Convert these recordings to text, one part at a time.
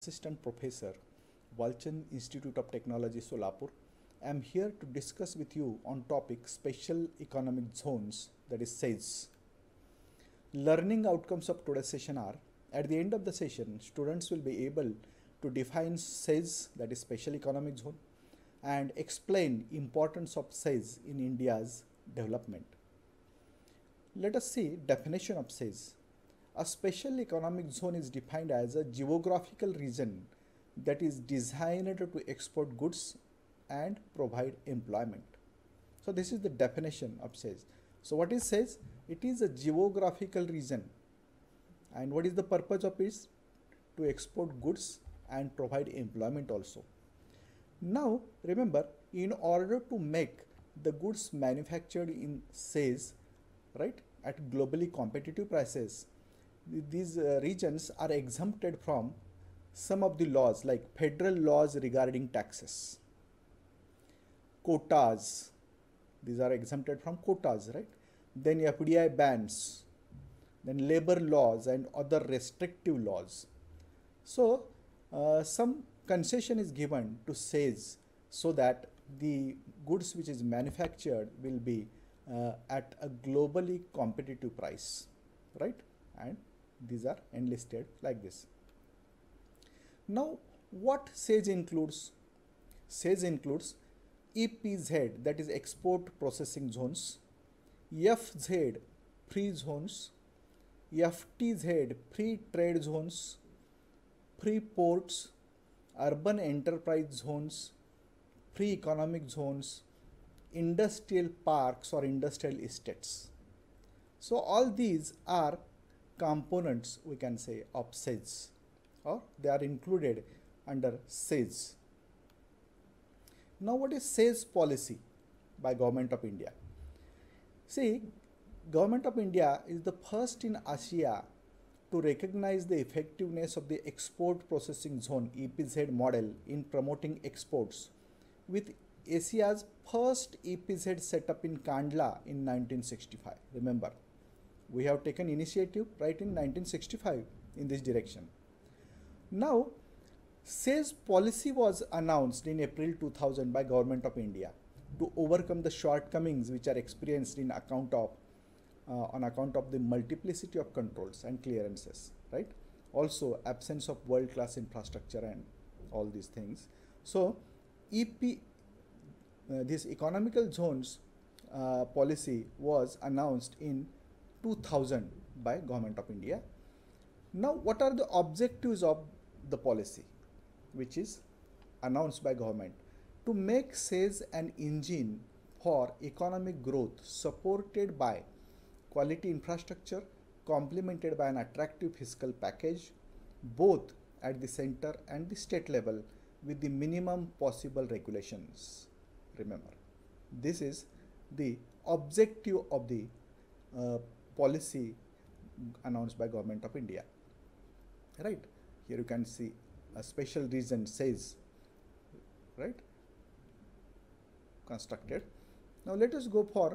Assistant Professor, Walchand Institute of Technology, Solapur. I am here to discuss with you on topic Special Economic Zones, that is SEZ. Learning outcomes of today's session are, at the end of the session, students will be able to define SEZ, that is Special Economic Zone, and explain importance of SEZ in India's development. Let us see definition of SEZ. A special economic zone is defined as a geographical region that is designed to export goods and provide employment. So this is the definition of SEZ. So what is SEZ? It is a geographical region. And what is the purpose of it? To export goods and provide employment also. Now remember, in order to make the goods manufactured in SEZ, right, at globally competitive prices, these regions are exempted from some of the laws, like federal laws regarding taxes, quotas. These are exempted from quotas, right? Then FDI bans, then labor laws and other restrictive laws. So some concession is given to SEZ so that the goods which is manufactured will be at a globally competitive price, right? And these are enlisted like this. Now what SEZ includes? SEZ includes EPZ, that is export processing zones, FZ free zones, FTZ free trade zones, free ports, urban enterprise zones, free economic zones, industrial parks or industrial estates. So all these are components, we can say, of SEZ, or they are included under SEZ. Now what is SEZ policy by Government of India? See, Government of India is the first in Asia to recognize the effectiveness of the export processing zone EPZ model in promoting exports, with Asia's first EPZ set up in Kandla in 1965. Remember, we have taken initiative right in 1965 in this direction. Now, SEZ policy was announced in April 2000 by Government of India to overcome the shortcomings which are experienced in account of on account of the multiplicity of controls and clearances, right? Also, absence of world-class infrastructure and all these things. So, this economical zones policy was announced in 2000 by Government of India. Now what are the objectives of the policy which is announced by government? To make SEZ an engine for economic growth supported by quality infrastructure, complemented by an attractive fiscal package, both at the center and the state level, with the minimum possible regulations. Remember, this is the objective of the policy announced by Government of India, right? Here you can see a special region SEZ, right, constructed. Now let us go for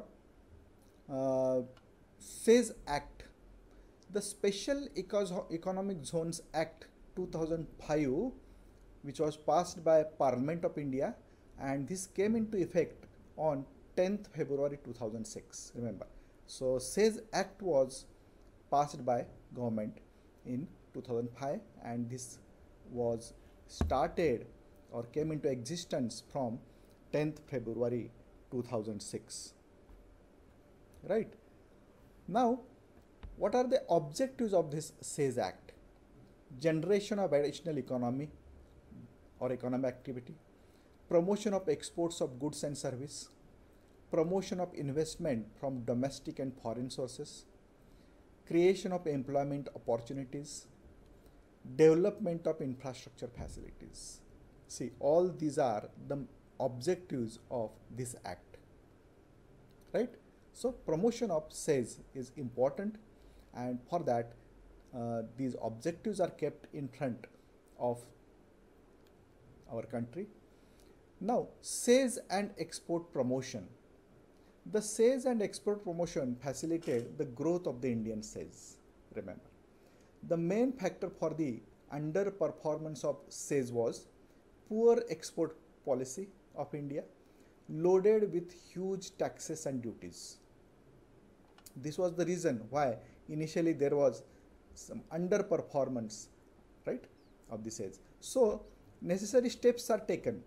SEZ Act. The Special Economic Zones Act 2005, which was passed by Parliament of India, and this came into effect on 10th February 2006. Remember, so SEZ Act was passed by government in 2005, and this was started or came into existence from 10th February 2006, right? Now what are the objectives of this SEZ Act? Generation of additional economy or economic activity, promotion of exports of goods and service, promotion of investment from domestic and foreign sources, creation of employment opportunities, development of infrastructure facilities. See, all these are the objectives of this act, right? So promotion of SEZ is important, and for that these objectives are kept in front of our country. Now SEZ and export promotion. The SEZ and export promotion facilitated the growth of the Indian SEZ. Remember, the main factor for the underperformance of SAES was poor export policy of India, loaded with huge taxes and duties. This was the reason why initially there was some underperformance, right, of the SAES. So necessary steps are taken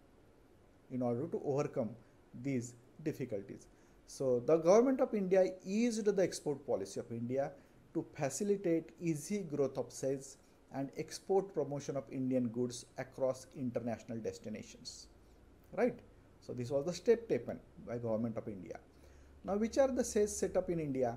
in order to overcome these difficulties. So the government of India eased the export policy of India to facilitate easy growth of sales and export promotion of Indian goods across international destinations, right? So this was the step taken by government of India. Now, which are the sales set up in India?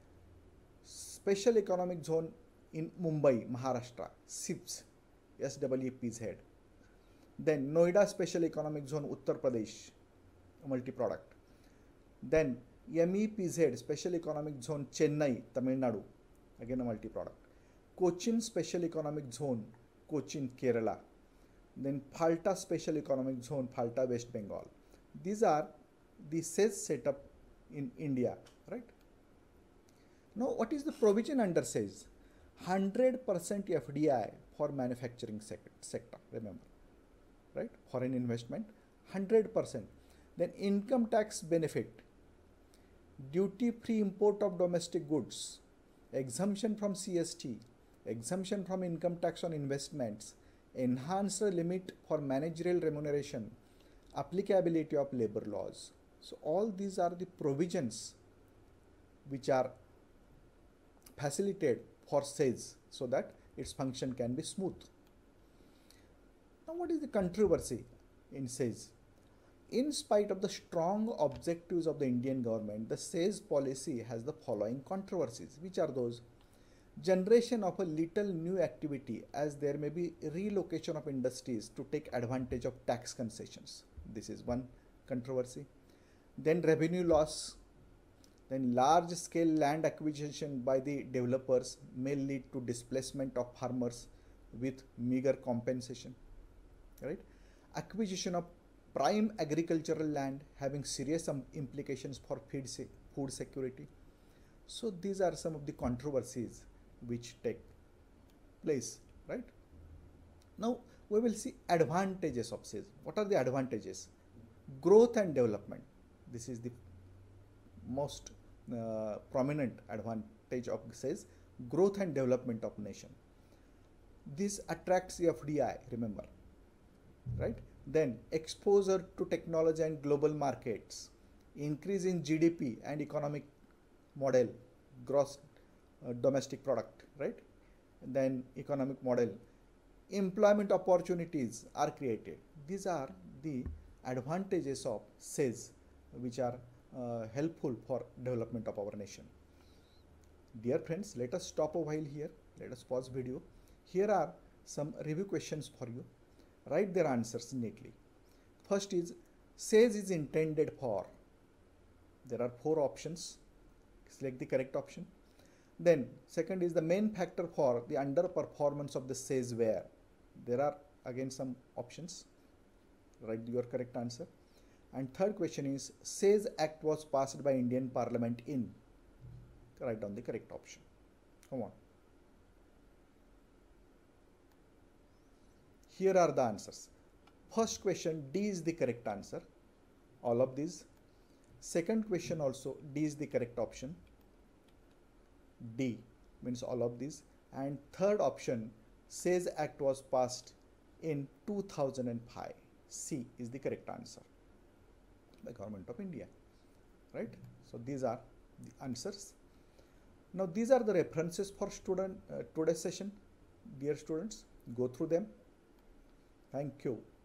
Special Economic Zone in Mumbai, Maharashtra, SEEPZ, SEEPZ. Then Noida Special Economic Zone, Uttar Pradesh, multi-product. Then MEPZ, Special Economic Zone, Chennai, Tamil Nadu, again a multi-product. Cochin Special Economic Zone, Cochin, Kerala. Then Phalta Special Economic Zone, Phalta, West Bengal. These are the sales setup in India, right? Now, what is the provision under SAES? 100% FDI for manufacturing sector, remember, right? Foreign investment, 100%. Then income tax benefit, duty-free import of domestic goods, exemption from CST, exemption from income tax on investments, enhanced limit for managerial remuneration, applicability of labor laws. So all these are the provisions which are facilitated for SAES so that its function can be smooth. Now, what is the controversy in SAES? In spite of the strong objectives of the Indian government, the SAES policy has the following controversies. Which are those? Generation of a little new activity, as there may be relocation of industries to take advantage of tax concessions. This is one controversy. Then revenue loss. Then large scale land acquisition by the developers may lead to displacement of farmers with meager compensation, right? Acquisition of prime agricultural land having serious implications for food security. So these are some of the controversies which take place, right? Now we will see advantages of SAES. What are the advantages? Growth and development. This is the most prominent advantage of SAES, growth and development of nation. This attracts the FDI, remember, right? Then exposure to technology and global markets, increase in GDP and economic model, gross domestic product, right? Then economic model, employment opportunities are created. These are the advantages of SAES which are helpful for development of our nation. Dear friends, let us stop a while here. Let us pause video. Here are some review questions for you. Write their answers neatly. First is, SAES is intended for. There are 4 options. Select the correct option. Then second is, the main factor for the underperformance of the SAES were. There are again some options. Write your correct answer. And third question is, SAES Act was passed by Indian Parliament in. Write down the correct option. Come on. Here are the answers. First question, D is the correct answer. All of these. Second question also, D is the correct option. D means all of these. And third option, SAES Act was passed in 2005. C is the correct answer by Government of India, right? So these are the answers. Now these are the references for today's session. Dear students, go through them. Thank you.